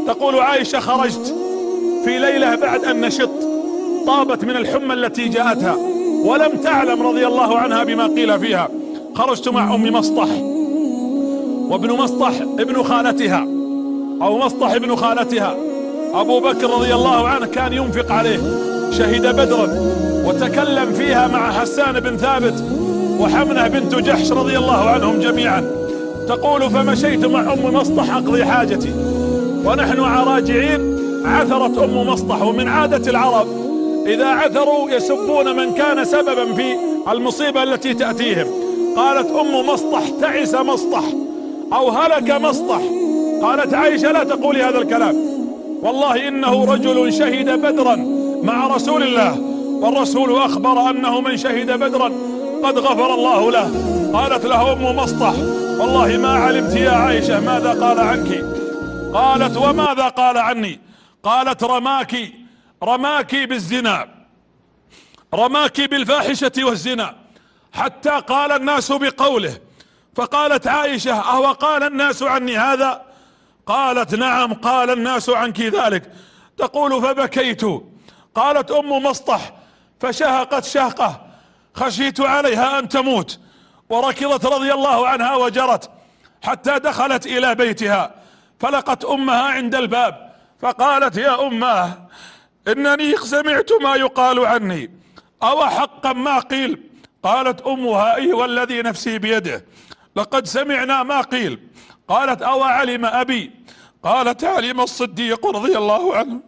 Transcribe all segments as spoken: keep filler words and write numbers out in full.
تقول عائشة: خرجت في ليلة بعد أن نشط، طابت من الحمى التي جاءتها ولم تعلم رضي الله عنها بما قيل فيها. خرجت مع أم مصطح، وابن مصطح ابن خالتها أو مصطح ابن خالتها أبو بكر رضي الله عنه كان ينفق عليه، شهد بدرا، وتكلم فيها مع حسان بن ثابت وحمنة بنت جحش رضي الله عنهم جميعا. تقول: فمشيت مع أم مصطح أقضي حاجتي ونحن راجعين عثرت أم مصطح، ومن عادة العرب إذا عثروا يسبون من كان سببا في المصيبة التي تأتيهم. قالت أم مصطح: تعس مصطح أو هلك مصطح. قالت عائشة: لا تقولي هذا الكلام، والله إنه رجل شهد بدرا مع رسول الله، والرسول أخبر أنه من شهد بدرا قد غفر الله له. قالت له أم مصطح: والله ما علمت يا عائشة ماذا قال عنك. قالت: وماذا قال عني؟ قالت: رماك رماك بالزنا، رماك بالفاحشة والزنا، حتى قال الناس بقوله. فقالت عائشة: أهو قال الناس عني هذا؟ قالت: نعم قال الناس عنك ذلك. تقول: فبكيت. قالت أم مصطح: فشهقت شهقة خشيت عليها أن تموت، وركضت رضي الله عنها وجرت حتى دخلت إلى بيتها، فلقت أمها عند الباب فقالت: يا أماه، إنني سمعت ما يقال عني، أو حقا ما قيل؟ قالت أمها: أي والذي نفسي بيده لقد سمعنا ما قيل. قالت: أو علم أبي؟ قالت: علم الصديق رضي الله عنه.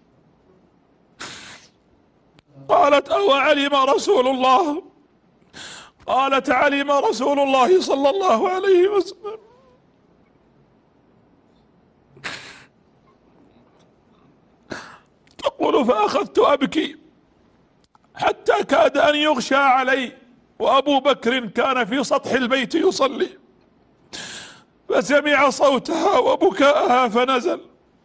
قالت: أو علم رسول الله؟ قالت: علم رسول الله صلى الله عليه وسلم. تقول: فأخذت أبكي حتى كاد أن يغشى علي، وأبو بكر كان في سطح البيت يصلي، فسمع صوتها وبكاءها فنزل،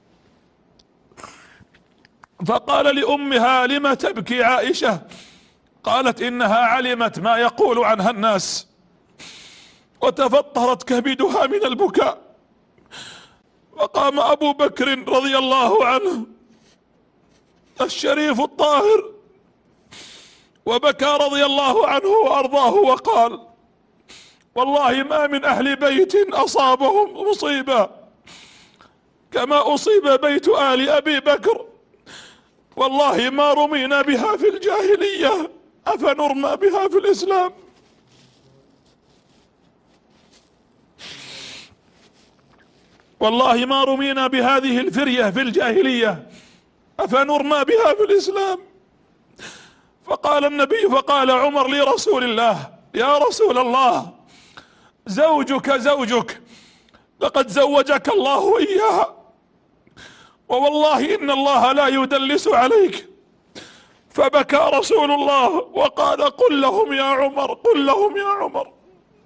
فقال لأمها: لم تبكي عائشة؟ قالت: إنها علمت ما يقول عنها الناس، وتفطرت كبدها من البكاء. وقام أبو بكر رضي الله عنه الشريف الطاهر وبكى رضي الله عنه وأرضاه، وقال: والله ما من أهل بيت أصابهم مصيبة كما أصيب بيت آل أبي بكر، والله ما رمينا بها في الجاهلية أفنرمى بها في الإسلام. والله ما رمينا بهذه الفرية في الجاهلية أفنرمى بها في الإسلام. فقال النبي فقال عمر لرسول الله: يا رسول الله، زوجك زوجك، لقد زوجك الله إياها، ووالله إن الله لا يدلس عليك. فبكى رسول الله وقال: قل لهم يا عمر، قل لهم يا عمر.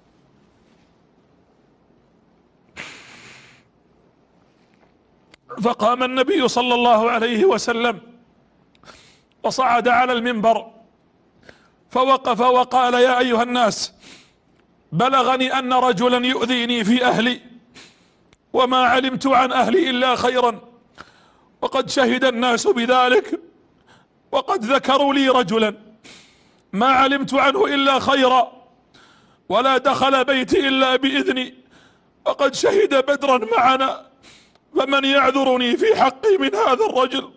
فقام النبي صلى الله عليه وسلم وصعد على المنبر فوقف وقال: يا أيها الناس، بلغني أن رجلا يؤذيني في أهلي، وما علمت عن أهلي إلا خيرا، وقد شهد الناس بذلك، وقد ذكروا لي رجلا ما علمت عنه إلا خيرا، ولا دخل بيتي إلا بإذني، وقد شهد بدرا معنا، فمن يعذرني في حقي من هذا الرجل؟